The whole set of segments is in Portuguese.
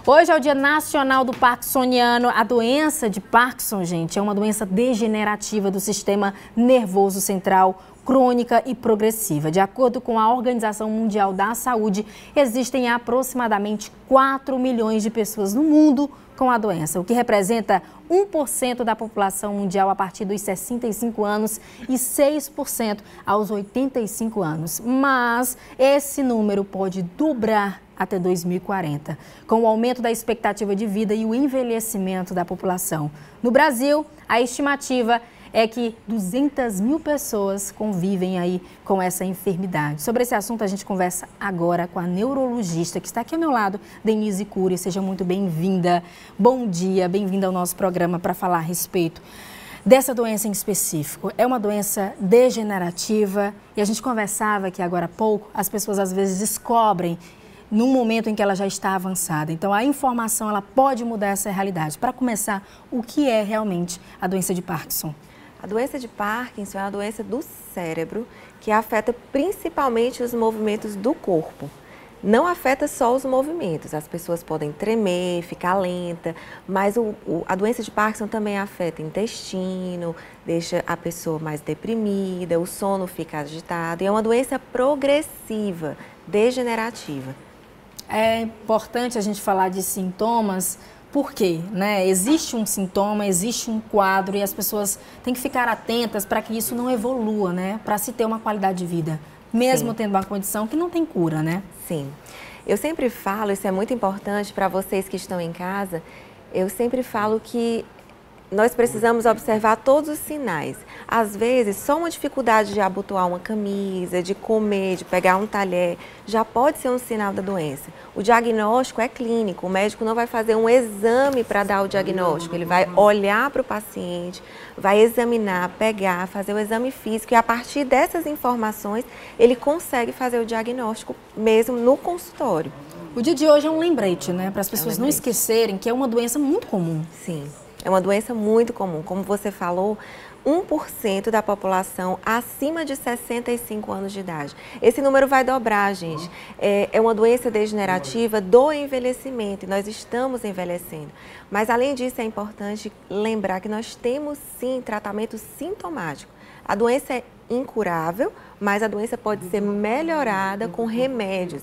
Hoje é o Dia Nacional do Parkinsoniano. A doença de Parkinson, gente, é uma doença degenerativa do sistema nervoso central, crônica e progressiva. De acordo com a Organização Mundial da Saúde, existem aproximadamente 4 milhões de pessoas no mundo com a doença, o que representa 1% da população mundial a partir dos 65 anos e 6% aos 85 anos. Mas esse número pode dobrar até 2040, com o aumento da expectativa de vida e o envelhecimento da população. No Brasil, a estimativa é que 200 mil pessoas convivem aí com essa enfermidade. Sobre esse assunto, a gente conversa agora com a neurologista que está aqui ao meu lado, Denise Cury. Seja muito bem-vinda. Bom dia, bem-vinda ao nosso programa para falar a respeito dessa doença em específico. É uma doença degenerativa e a gente conversava aqui agora há pouco, as pessoas às vezes descobrem num momento em que ela já está avançada. Então, a informação ela pode mudar essa realidade. Para começar, o que é realmente a doença de Parkinson? A doença de Parkinson é uma doença do cérebro que afeta principalmente os movimentos do corpo. Não afeta só os movimentos, as pessoas podem tremer, ficar lenta, mas a doença de Parkinson também afeta o intestino, deixa a pessoa mais deprimida, o sono fica agitado e é uma doença progressiva, degenerativa. É importante a gente falar de sintomas, porque existe um sintoma, existe um quadro e as pessoas têm que ficar atentas para que isso não evolua, para se ter uma qualidade de vida, mesmo tendo uma condição que não tem cura, Sim. Eu sempre falo, isso é muito importante para vocês que estão em casa, eu sempre falo que nós precisamos observar todos os sinais. Às vezes, só uma dificuldade de abotoar uma camisa, de comer, de pegar um talher, já pode ser um sinal da doença. O diagnóstico é clínico, o médico não vai fazer um exame para dar o diagnóstico, ele vai olhar para o paciente, vai examinar, pegar, fazer o exame físico e a partir dessas informações ele consegue fazer o diagnóstico mesmo no consultório. O dia de hoje é um lembrete, para as pessoas não esquecerem que é uma doença muito comum. Sim. É uma doença muito comum, como você falou, 1% da população acima de 65 anos de idade. Esse número vai dobrar, gente. É uma doença degenerativa do envelhecimento e nós estamos envelhecendo. Mas, além disso, é importante lembrar que nós temos, sim, tratamento sintomático. A doença é incurável, mas a doença pode ser melhorada com remédios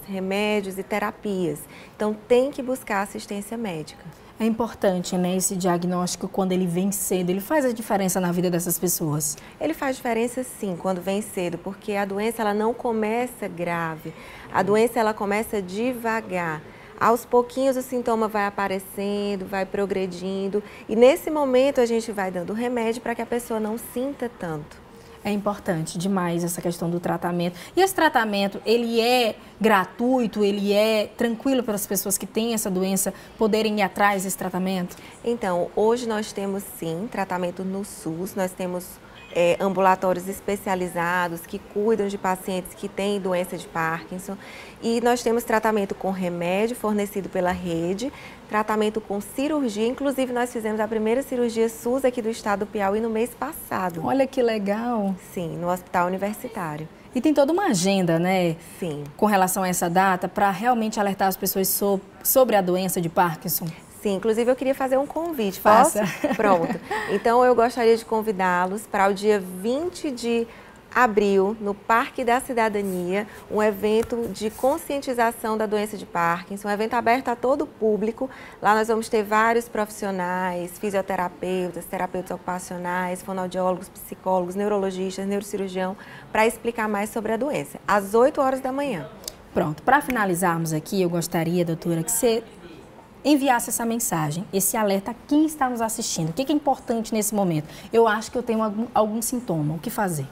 e terapias. Então, tem que buscar assistência médica. É importante, esse diagnóstico, quando ele vem cedo, ele faz a diferença na vida dessas pessoas? Ele faz diferença sim, quando vem cedo, porque a doença ela não começa grave, a doença ela começa devagar. Aos pouquinhos o sintoma vai aparecendo, vai progredindo e nesse momento a gente vai dando remédio para que a pessoa não sinta tanto. É importante demais essa questão do tratamento. E esse tratamento, ele é gratuito, ele é tranquilo para as pessoas que têm essa doença poderem ir atrás desse tratamento? Então, hoje nós temos sim tratamento no SUS, nós temos ambulatórios especializados que cuidam de pacientes que têm doença de Parkinson e nós temos tratamento com remédio fornecido pela rede, tratamento com cirurgia, inclusive nós fizemos a primeira cirurgia SUS aqui do estado do Piauí no mês passado. Olha que legal! Sim, no Hospital Universitário. E tem toda uma agenda, Sim. Com relação a essa data, para realmente alertar as pessoas sobre a doença de Parkinson? Sim, inclusive eu queria fazer um convite, Faça. Posso? Pronto. Então eu gostaria de convidá-los para o dia 20 de abril, no Parque da Cidadania, um evento de conscientização da doença de Parkinson, um evento aberto a todo o público. Lá nós vamos ter vários profissionais, fisioterapeutas, terapeutas ocupacionais, fonoaudiólogos, psicólogos, neurologistas, neurocirurgião, para explicar mais sobre a doença, às 8 horas da manhã. Pronto, para finalizarmos aqui, eu gostaria, doutora, que você enviasse essa mensagem, esse alerta a quem está nos assistindo. O que é importante nesse momento? Eu acho que eu tenho algum sintoma, o que fazer?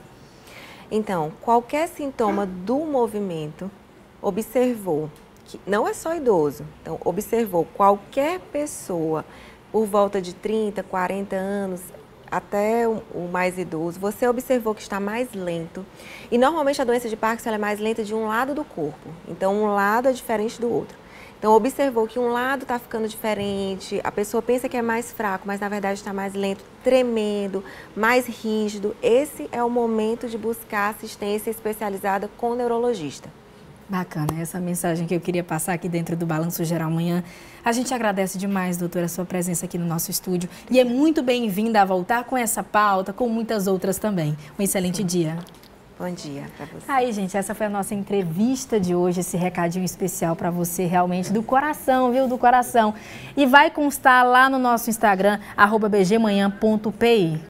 Então, qualquer sintoma do movimento, observou, que não é só idoso, então observou qualquer pessoa por volta de 30, 40 anos, até o mais idoso, você observou que está mais lento e normalmente a doença de Parkinson ela é mais lenta de um lado do corpo, então um lado é diferente do outro. Então, observou que um lado está ficando diferente, a pessoa pensa que é mais fraco, mas na verdade está mais lento, tremendo, mais rígido. Esse é o momento de buscar assistência especializada com o neurologista. Bacana, essa mensagem que eu queria passar aqui dentro do Balanço Geral Amanhã. A gente agradece demais, doutora, a sua presença aqui no nosso estúdio e é muito bem-vinda a voltar com essa pauta, com muitas outras também. Um excelente dia. Bom dia para você. Aí, gente, essa foi a nossa entrevista de hoje, esse recadinho especial para você, realmente, do coração, viu? Do coração. E vai constar lá no nosso Instagram, @bgmanhã.pi.